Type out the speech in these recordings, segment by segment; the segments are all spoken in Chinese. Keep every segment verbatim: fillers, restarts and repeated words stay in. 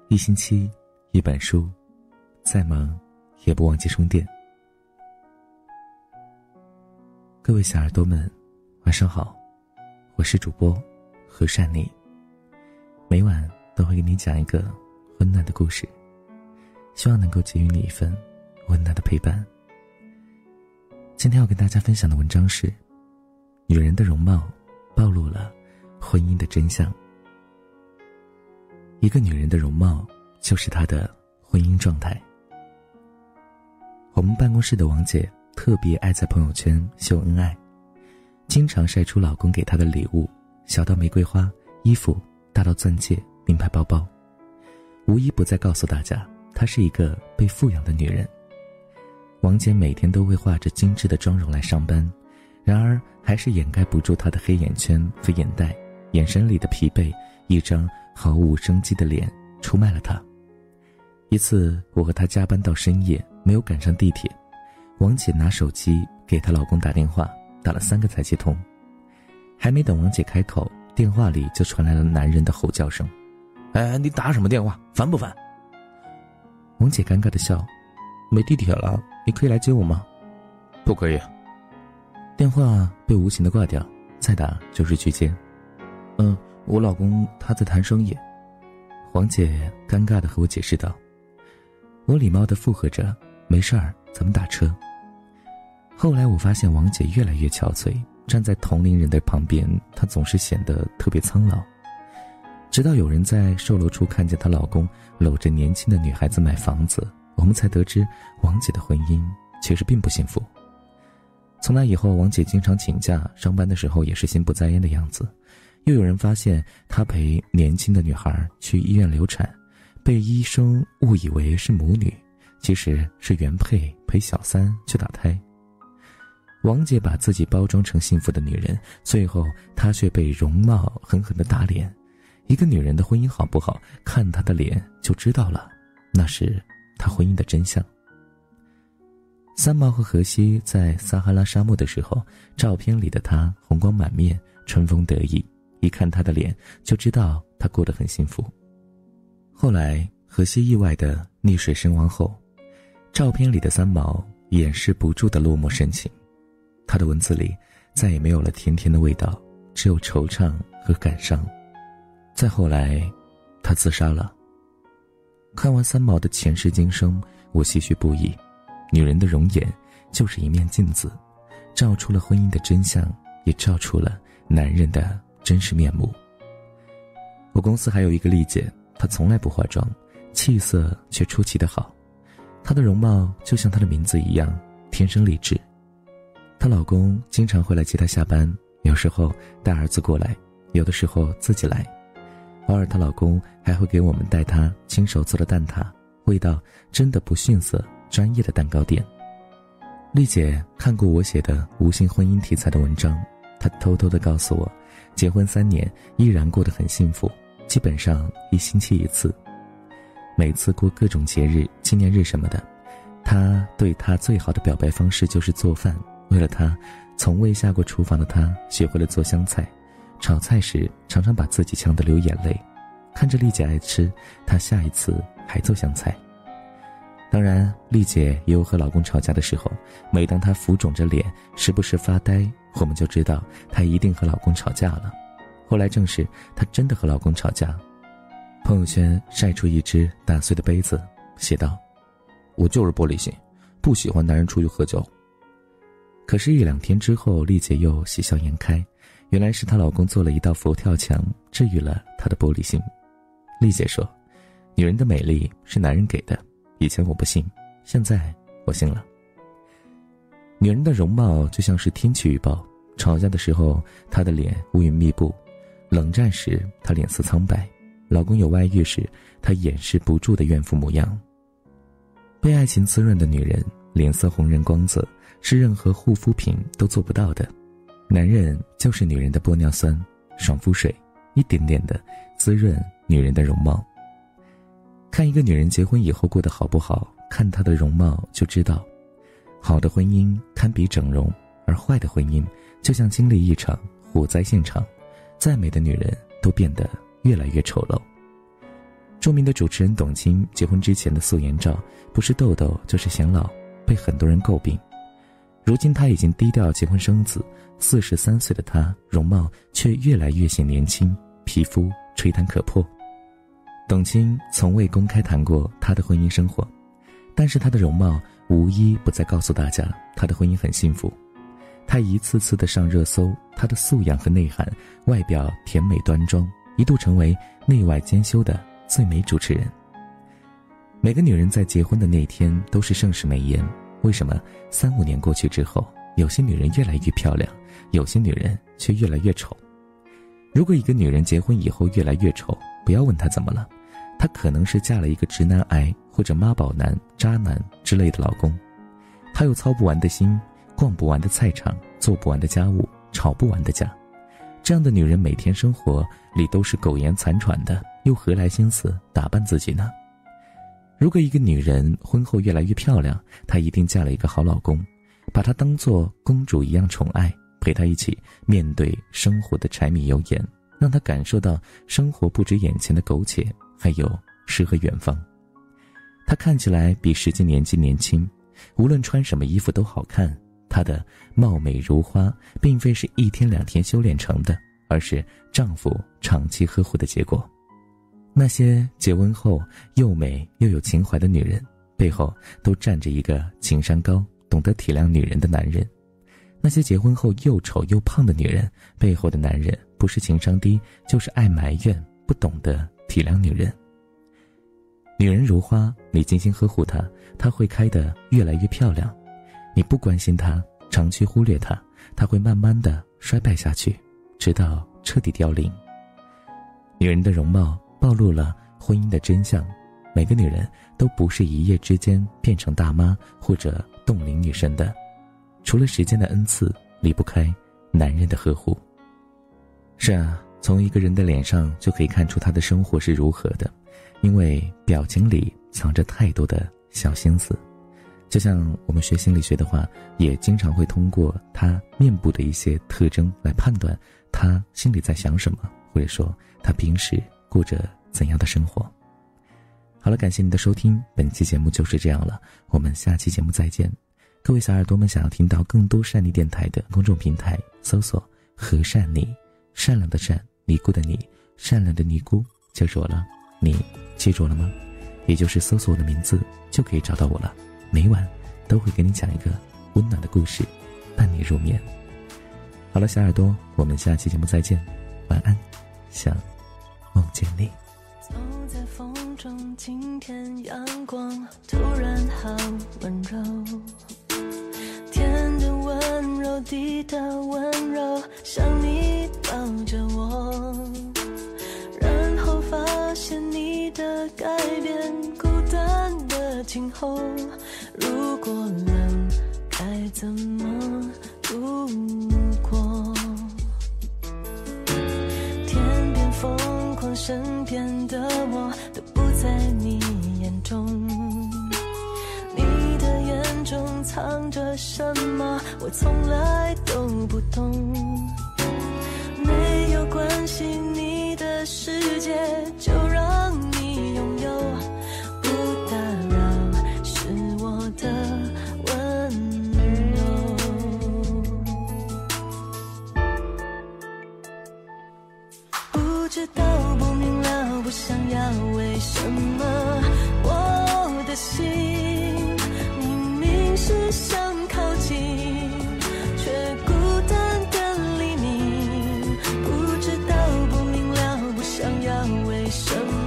一星期一本书，再忙也不忘记充电。各位小耳朵们，晚上好，我是主播何善妮，每晚都会给你讲一个温暖的故事，希望能够给予你一份温暖的陪伴。今天要跟大家分享的文章是：女人的容貌暴露了婚姻的真相。一个女人的容貌就是她的婚姻状态。我们办公室的王姐特别爱在朋友圈秀恩爱，经常晒出老公给她的礼物，小到玫瑰花、衣服，大到钻戒、名牌包包，无一不在告诉大家她是一个被富养的女人。王姐每天都会化着精致的妆容来上班，然而还是掩盖不住她的黑眼圈和眼袋，眼神里的疲惫，一张毫无生机的脸出卖了她。一次我和她加班到深夜，没有赶上地铁，王姐拿手机给她老公打电话，打了三个才接通。还没等王姐开口，电话里就传来了男人的吼叫声：哎，你打什么电话，烦不烦？王姐尴尬的笑：没地铁了，你可以来接我吗？不可以。电话被无情的挂掉，再打就是拒接。嗯，我老公他在谈生意。王姐尴尬地和我解释道。我礼貌地附和着，没事儿，咱们打车。后来我发现王姐越来越憔悴，站在同龄人的旁边，她总是显得特别苍老。直到有人在售楼处看见她老公搂着年轻的女孩子买房子，我们才得知王姐的婚姻其实并不幸福。从那以后，王姐经常请假，上班的时候也是心不在焉的样子。又有人发现她陪年轻的女孩去医院流产，被医生误以为是母女，其实是原配陪小三去打胎。王姐把自己包装成幸福的女人，最后她却被容貌狠狠地打脸。一个女人的婚姻好不好，看她的脸就知道了，那是她婚姻的真相。三毛和荷西在撒哈拉沙漠的时候，照片里的她红光满面，春风得意，一看她的脸就知道她过得很幸福。后来荷西意外地溺水身亡后，照片里的三毛掩饰不住的落寞神情，她的文字里再也没有了甜甜的味道，只有惆怅和感伤。再后来她自杀了。看完三毛的前世今生，我唏嘘不已。女人的容颜就是一面镜子，照出了婚姻的真相，也照出了男人的真实面目。我公司还有一个丽姐，她从来不化妆，气色却出奇的好。她的容貌就像她的名字一样，天生丽质。她老公经常会来接她下班，有时候带儿子过来，有的时候自己来。偶尔她老公还会给我们带她亲手做的蛋挞，味道真的不逊色专业的蛋糕店。丽姐看过我写的无性婚姻题材的文章，她偷偷地告诉我，结婚三年依然过得很幸福，基本上一星期一次。每次过各种节日、纪念日什么的，她对她最好的表白方式就是做饭。为了她，从未下过厨房的她学会了做香菜，炒菜时常常把自己呛得流眼泪。看着丽姐爱吃，她下一次还做香菜。当然，丽姐也有和老公吵架的时候，每当她浮肿着脸，时不时发呆，我们就知道她一定和老公吵架了。后来证实她真的和老公吵架。朋友圈晒出一只打碎的杯子，写道：我就是玻璃心，不喜欢男人出去喝酒。可是一两天之后，丽姐又喜笑颜开，原来是她老公做了一道佛跳墙，治愈了她的玻璃心。丽姐说，女人的美丽是男人给的，以前我不信，现在我信了。女人的容貌就像是天气预报，吵架的时候她的脸乌云密布，冷战时她脸色苍白，老公有外遇时她掩饰不住的怨妇模样。被爱情滋润的女人，脸色红润光泽，是任何护肤品都做不到的。男人就是女人的玻尿酸、爽肤水，一点点的滋润女人的容貌。看一个女人结婚以后过得好不好，看她的容貌就知道。好的婚姻堪比整容，而坏的婚姻就像经历一场火灾现场，再美的女人都变得越来越丑陋。 著名的主持人董卿结婚之前的素颜照，不是痘痘就是显老，被很多人诟病。如今她已经低调结婚生子，四十三岁的她容貌却越来越显年轻，皮肤吹弹可破。董卿从未公开谈过她的婚姻生活，但是她的容貌无一不再告诉大家她的婚姻很幸福。她一次次的上热搜，她的素养和内涵，外表甜美端庄，一度成为内外兼修的最美主持人。每个女人在结婚的那天都是盛世美颜，为什么三五年过去之后，有些女人越来越漂亮，有些女人却越来越丑？如果一个女人结婚以后越来越丑，不要问她怎么了，她可能是嫁了一个直男癌或者妈宝男、渣男之类的老公。她有操不完的心，逛不完的菜场，做不完的家务，吵不完的架。这样的女人每天生活里都是苟延残喘的，又何来心思打扮自己呢？如果一个女人婚后越来越漂亮，她一定嫁了一个好老公，把她当作公主一样宠爱，陪她一起面对生活的柴米油盐，让她感受到生活不止眼前的苟且，还有诗和远方。她看起来比实际年纪年轻，无论穿什么衣服都好看。她的貌美如花并非是一天两天修炼成的，而是丈夫长期呵护的结果。那些结婚后又美又有情怀的女人，背后都站着一个情商高、懂得体谅女人的男人。那些结婚后又丑又胖的女人，背后的男人不是情商低，就是爱埋怨，不懂得体谅女人。女人如花，你精心呵护她，她会开得越来越漂亮；你不关心她，长期忽略她，她会慢慢的衰败下去，直到彻底凋零。女人的容貌暴露了婚姻的真相，每个女人都不是一夜之间变成大妈或者冻龄女神的，除了时间的恩赐，离不开男人的呵护。是啊，从一个人的脸上就可以看出他的生活是如何的，因为表情里藏着太多的小心思。就像我们学心理学的话，也经常会通过他面部的一些特征来判断他心里在想什么，或者说他平时过着怎样的生活。好了，感谢您的收听，本期节目就是这样了，我们下期节目再见。各位小耳朵们，想要听到更多善妮电台的公众平台，搜索和善妮，善良的善，尼姑的尼，善良的尼姑就是我了。你记住了吗？也就是搜索我的名字就可以找到我了，每晚都会给你讲一个温暖的故事，伴你入眠。好了，小耳朵，我们下期节目再见，晚安，想梦见你。 走在风中，今天阳光突然好温柔，天的温柔，地的温柔，像你抱着我，然后发现你的改变，孤单的今后，如果冷该怎么度过？天边疯狂，身边的我都不在你眼中，你的眼中藏着什么，我从来都不懂。没有关系，你的世界就让你拥有，不打扰是我的温柔。不知道，不明了，不想要，为什么我的心明明是想靠近，却孤单的黎明。不知道，不明了，不想要，为什么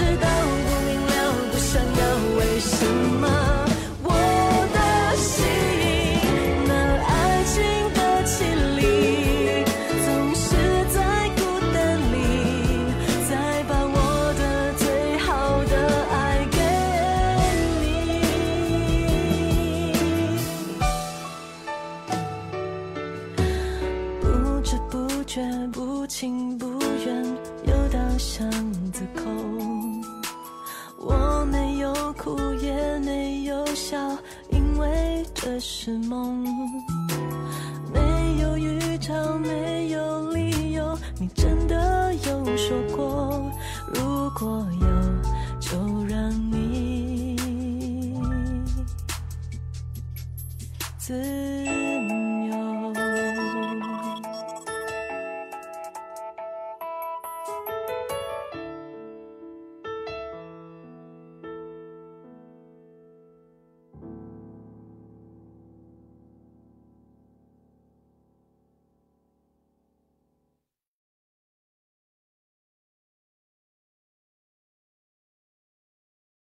知道不明了不想要，为什么我的心那爱情的绮丽总是在孤单里再把我的最好的爱给你，不知不觉不情不愿又到巷子口，我没有哭也没有笑，因为这是梦，没有预兆没有理由，你真的有说过